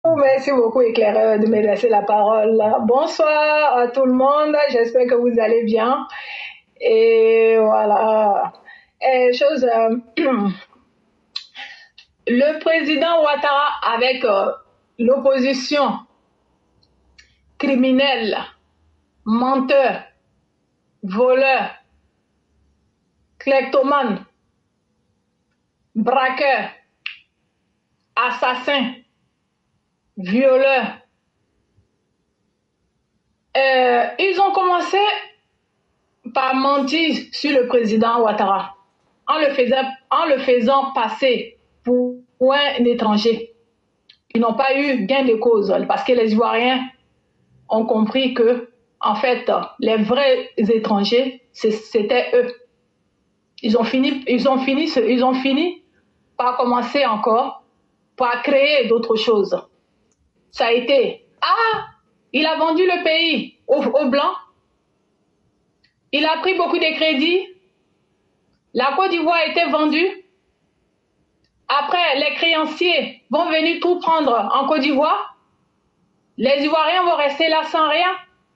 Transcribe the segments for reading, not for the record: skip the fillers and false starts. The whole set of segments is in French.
Merci beaucoup, éclaireur, de me laisser la parole. Bonsoir à tout le monde. J'espère que vous allez bien. Et voilà. Le président Ouattara avec l'opposition criminelle, menteur, voleur, kleptomane, braqueur, assassin, violeur. Ils ont commencé par mentir sur le président Ouattara en le faisant passer pour un étranger. Ils n'ont pas eu gain de cause parce que les Ivoiriens ont compris que, en fait, les vrais étrangers, c'était eux. Ils ont fini par commencer encore par créer d'autres choses. Ça a été, il a vendu le pays aux Blancs. Il a pris beaucoup de crédits. La Côte d'Ivoire a été vendue. Après, les créanciers vont venir tout prendre en Côte d'Ivoire. Les Ivoiriens vont rester là sans rien.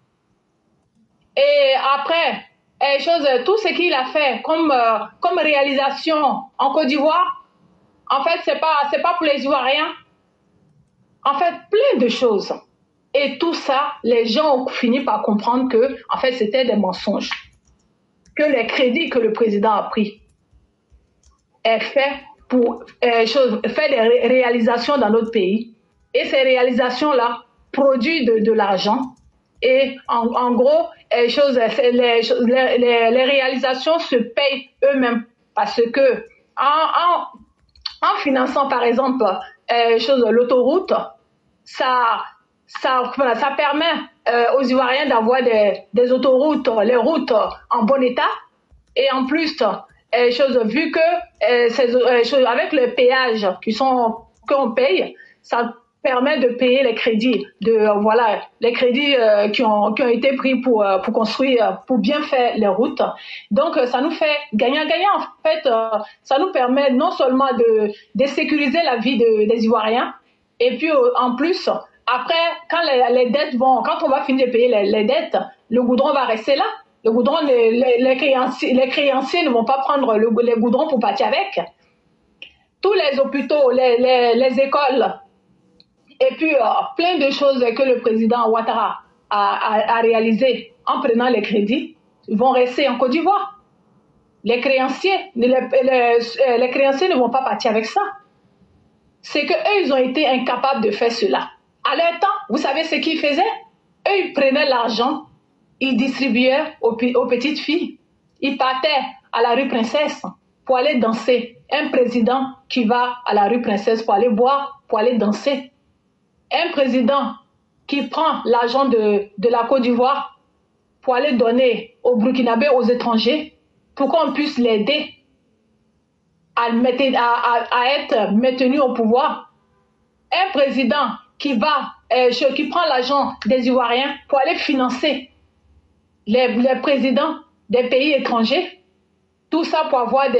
Et après, tout ce qu'il a fait comme réalisation en Côte d'Ivoire, en fait, c'est pas pour les Ivoiriens. En fait, plein de choses. Et tout ça, les gens ont fini par comprendre que, en fait, c'était des mensonges. Que les crédits que le président a pris est fait pour faire des réalisations dans notre pays. Et ces réalisations-là produisent de l'argent. Et en gros, les réalisations se payent eux-mêmes parce que en finançant par exemple l'autoroute, ça permet aux Ivoiriens d'avoir des autoroutes, les routes en bon état. Et en plus, vu que avec le péage qu'on paye, ça permet de payer les crédits qui ont été pris pour construire, pour bien faire les routes. Donc ça nous fait gagnant-gagnant. En fait, ça nous permet non seulement de sécuriser la vie des Ivoiriens, et puis en plus, après, quand quand on va finir de payer les dettes, le goudron va rester là. Le goudron, les créanciers ne vont pas prendre les goudrons pour partir avec. Tous les hôpitaux, les écoles, et puis plein de choses que le président Ouattara a réalisées en prenant les crédits vont rester en Côte d'Ivoire. Les créanciers ne vont pas partir avec ça. C'est qu'eux, ils ont été incapables de faire cela. À leur temps, vous savez ce qu'ils faisaient? Eux, ils prenaient l'argent, ils distribuaient aux petites filles. Ils partaient à la rue Princesse pour aller danser. Un président qui va à la rue Princesse pour aller boire, pour aller danser. Un président qui prend l'argent de la Côte d'Ivoire pour aller donner aux Burkinabés, aux étrangers, pour qu'on puisse l'aider à être maintenu au pouvoir. Un président qui prend l'argent des Ivoiriens pour aller financer les présidents des pays étrangers. Tout ça pour avoir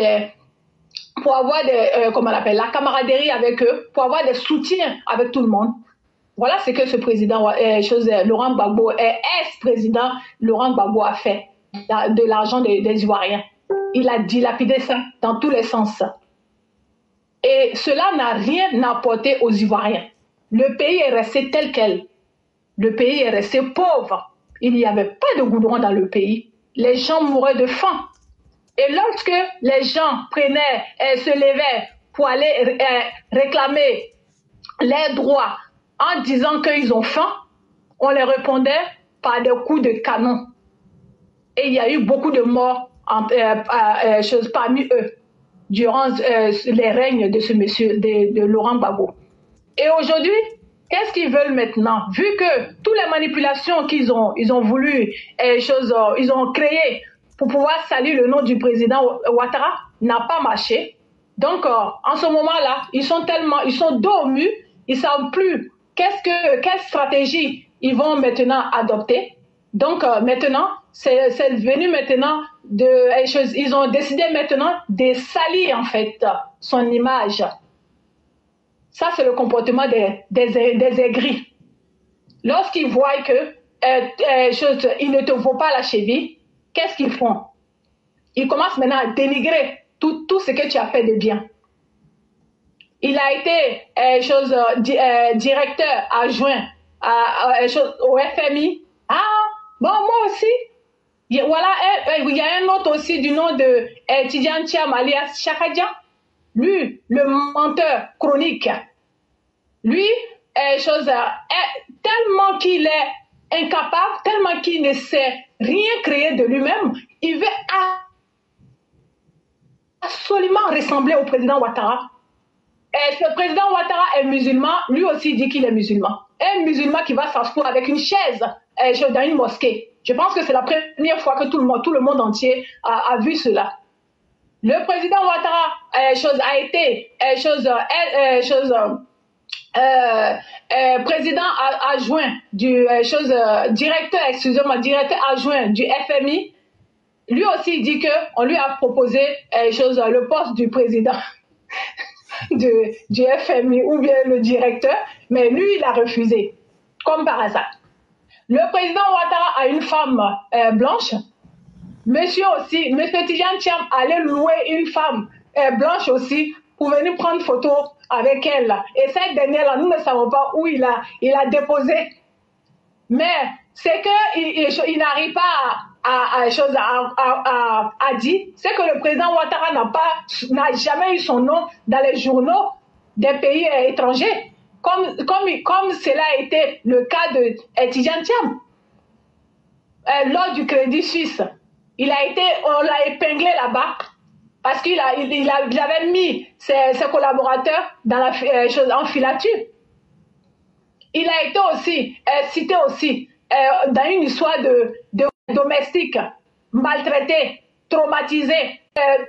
la camaraderie avec eux, pour avoir des soutiens avec tout le monde. Voilà ce que ce président Laurent Gbagbo, ex-président Laurent Gbagbo a fait de l'argent des Ivoiriens. Il a dilapidé ça dans tous les sens. Et cela n'a rien apporté aux Ivoiriens. Le pays est resté tel quel. Le pays est resté pauvre. Il n'y avait pas de goudron dans le pays. Les gens mouraient de faim. Et lorsque les gens se levaient pour aller réclamer leurs droits en disant qu'ils ont faim, on les répondait par des coups de canon. Et il y a eu beaucoup de morts parmi eux durant les règnes de ce monsieur, de Laurent Gbagbo. Et aujourd'hui, qu'est-ce qu'ils veulent maintenant? Vu que toutes les manipulations qu'ils ont voulu, ils ont créées pour pouvoir salir le nom du président Ouattara n'a pas marché. Donc, en ce moment-là, ils sont dos au mur, ils ne savent plus quelle stratégie ils vont maintenant adopter. Donc, maintenant, c'est venu maintenant ils ont décidé maintenant de salir, en fait, son image. Ça, c'est le comportement des aigris. Lorsqu'ils voient que il ne te vaut pas la cheville, qu'est-ce qu'ils font? Ils commencent maintenant à dénigrer tout ce que tu as fait de bien. Il a été directeur adjoint au FMI. Ah, bon, moi aussi. Voilà, il y a un autre aussi du nom de Tidjane Thiam alias Chakadjan. Lui, le menteur chronique. Lui, tellement qu'il est incapable, tellement qu'il ne sait rien créer de lui-même, il veut absolument ressembler au président Ouattara. Et ce président Ouattara est musulman, lui aussi dit qu'il est musulman. Un musulman qui va s'asseoir avec une chaise dans une mosquée. Je pense que c'est la première fois que tout le monde entier a vu cela. Le président Ouattara a été président adjoint directeur adjoint du FMI. Lui aussi dit que on lui a proposé le poste du président du FMI ou bien le directeur, mais lui il a refusé, comme par hasard. Le président Ouattara a une femme blanche. Monsieur Tidjane Thiam allait louer une femme blanche aussi pour venir prendre photo avec elle. Et cette dernière-là, nous ne savons pas où il a déposé. Mais c'est qu'il n'arrive pas à dire, c'est que le président Ouattara n'a jamais eu son nom dans les journaux des pays étrangers, comme cela a été le cas de Tidjane Thiam. Lors du Crédit Suisse, on l'a épinglé là-bas parce qu'il avait mis ses collaborateurs dans en filature. Il a été aussi cité aussi dans une histoire de domestique maltraité, traumatisé,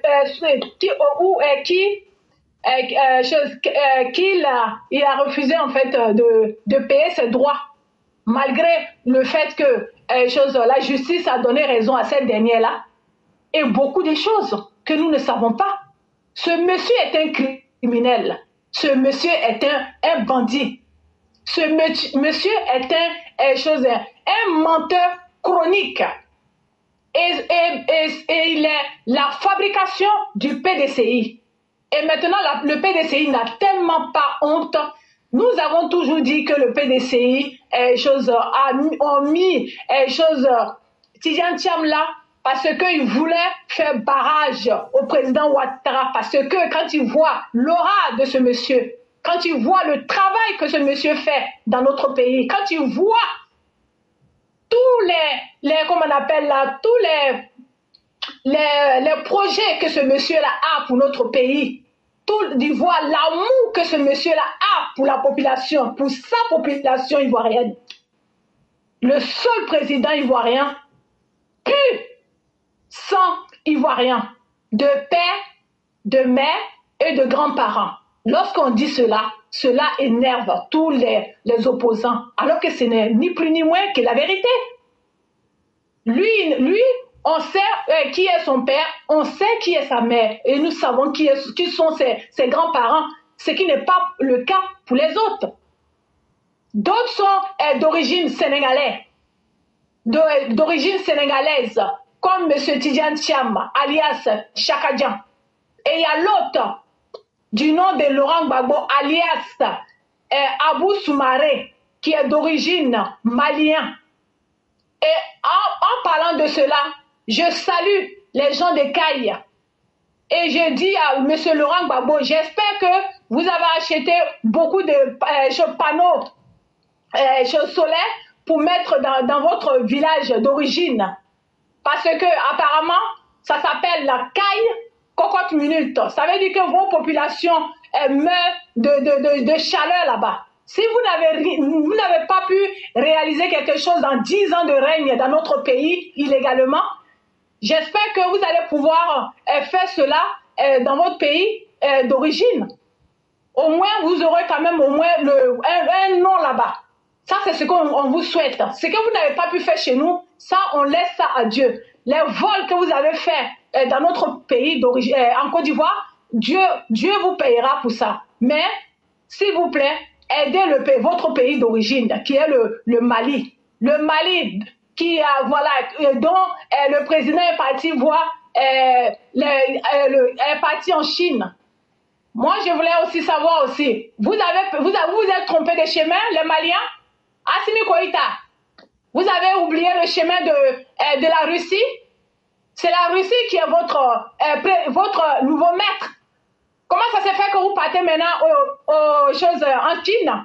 il a refusé en fait de payer ses droits, malgré le fait que la justice a donné raison à cette dernière-là, et beaucoup de choses que nous ne savons pas. Ce monsieur est un criminel, ce monsieur est un bandit, ce monsieur est un menteur chronique, et il est la fabrication du PDCI. Et maintenant, le PDCI n'a tellement pas honte. Nous avons toujours dit que le PDCI ont mis Tidjane Thiam là parce qu'ils voulaient faire barrage au président Ouattara, parce que quand ils voient l'aura de ce monsieur, quand ils voient le travail que ce monsieur fait dans notre pays, quand ils voient tous les projets que ce monsieur-là a pour notre pays, ils voient l'amour que ce monsieur-là a pour la population, pour sa population ivoirienne. Le seul président ivoirien pur, sans ivoirien, de père, de mère et de grands-parents. Lorsqu'on dit cela, cela énerve tous les opposants, alors que ce n'est ni plus ni moins que la vérité. Lui, on sait qui est son père, on sait qui est sa mère, et nous savons qui sont ses grands-parents, ce qui n'est pas le cas pour les autres. D'autres sont d'origine sénégalaise, comme M. Tidjane Thiam, alias Chakadjan. Et il y a l'autre, du nom de Laurent Gbagbo, alias Abou Soumaré, qui est d'origine malienne. Et en parlant de cela, je salue les gens de Caille. Et je dis à M. Laurent Gbagbo, j'espère que vous avez acheté beaucoup de panneaux solaires pour mettre dans votre village d'origine. Parce que apparemment, ça s'appelle la Caille Cocotte Minute. Ça veut dire que vos populations meurent de chaleur là-bas. Si vous n'avez pas pu réaliser quelque chose en 10 ans de règne dans notre pays illégalement, j'espère que vous allez pouvoir faire cela dans votre pays d'origine. Au moins, vous aurez quand même un nom là-bas. Ça, c'est ce qu'on vous souhaite. Ce que vous n'avez pas pu faire chez nous, ça, on laisse ça à Dieu. Les vols que vous avez faits dans notre pays d'origine, en Côte d'Ivoire, Dieu vous payera pour ça. Mais s'il vous plaît, aidez votre pays d'origine, qui est le Mali. Le Mali, qui a, voilà, dont le président est parti voir, est parti en Chine. Moi, je voulais aussi savoir aussi, vous êtes trompé de chemin, les Maliens? Assimi Koïta, vous avez oublié le chemin de la Russie? C'est la Russie qui est votre nouveau maître. Comment ça se fait que vous partez maintenant aux choses en Chine?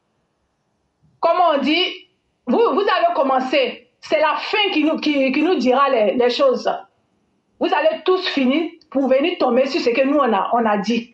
Comme on dit, vous avez commencé. C'est la fin qui nous dira les choses. Vous allez tous finir pour venir tomber sur ce que nous, on a dit.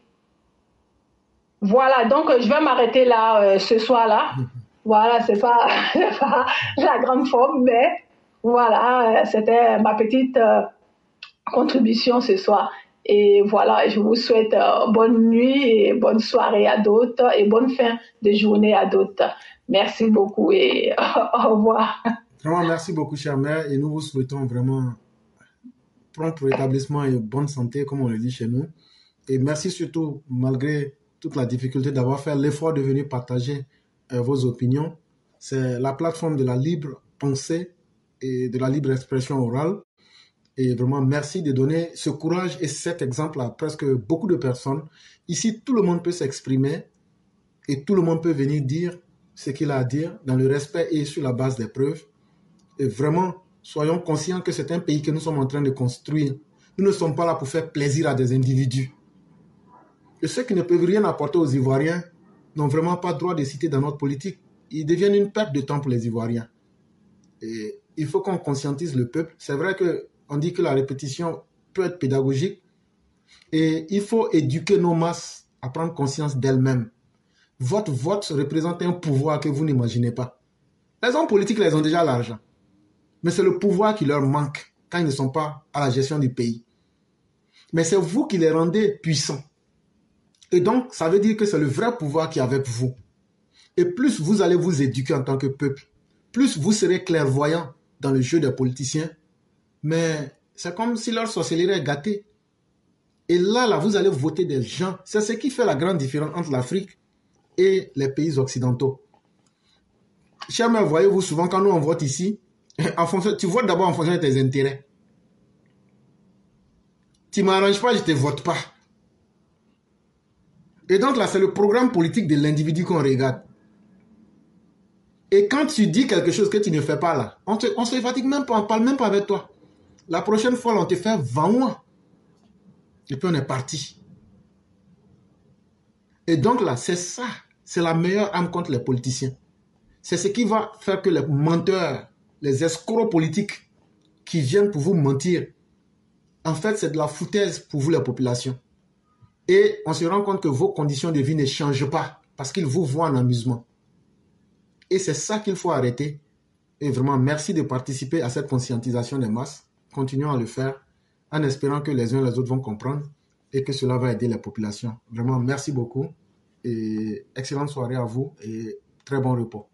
Voilà, donc je vais m'arrêter là ce soir-là. Voilà, c'est pas la grande forme, mais voilà, c'était ma petite contribution ce soir. Et voilà, je vous souhaite bonne nuit et bonne soirée à d'autres et bonne fin de journée à d'autres. Merci beaucoup et au revoir. Vraiment, merci beaucoup, chère mère, et nous vous souhaitons vraiment prompt rétablissement et bonne santé, comme on le dit chez nous. Et merci surtout, malgré toute la difficulté, d'avoir fait l'effort de venir partager vos opinions. C'est la plateforme de la libre pensée et de la libre expression orale. Et vraiment, merci de donner ce courage et cet exemple à presque beaucoup de personnes. Ici, tout le monde peut s'exprimer et tout le monde peut venir dire ce qu'il a à dire dans le respect et sur la base des preuves. Et vraiment, soyons conscients que c'est un pays que nous sommes en train de construire. Nous ne sommes pas là pour faire plaisir à des individus. Et ceux qui ne peuvent rien apporter aux Ivoiriens n'ont vraiment pas droit de citer dans notre politique. Ils deviennent une perte de temps pour les Ivoiriens. Et il faut qu'on conscientise le peuple. C'est vrai qu'on dit que la répétition peut être pédagogique. Et il faut éduquer nos masses à prendre conscience d'elles-mêmes. Votre vote représente un pouvoir que vous n'imaginez pas. Les hommes politiques, ils ont déjà l'argent. Mais c'est le pouvoir qui leur manque quand ils ne sont pas à la gestion du pays. Mais c'est vous qui les rendez puissants. Et donc, ça veut dire que c'est le vrai pouvoir qui est avec vous. Et plus vous allez vous éduquer en tant que peuple, plus vous serez clairvoyant dans le jeu des politiciens. Mais c'est comme si leur sorcellerie est gâtée. Et là, vous allez voter des gens. C'est ce qui fait la grande différence entre l'Afrique et les pays occidentaux. Chers mères, voyez-vous souvent quand nous on vote ici, tu votes d'abord en fonction de tes intérêts. Tu ne m'arranges pas, je ne te vote pas. Et donc là, c'est le programme politique de l'individu qu'on regarde. Et quand tu dis quelque chose que tu ne fais pas là, on se fatigue même pas, on ne parle même pas avec toi. La prochaine fois, on te fait 20 mois. Et puis on est parti. Et donc là, c'est ça. C'est la meilleure arme contre les politiciens. C'est ce qui va faire que les menteurs, les escrocs politiques qui viennent pour vous mentir, en fait, c'est de la foutaise pour vous, la population. Et on se rend compte que vos conditions de vie ne changent pas parce qu'ils vous voient en amusement. Et c'est ça qu'il faut arrêter. Et vraiment, merci de participer à cette conscientisation des masses. Continuons à le faire en espérant que les uns et les autres vont comprendre et que cela va aider la population. Vraiment, merci beaucoup et excellente soirée à vous et très bon repos.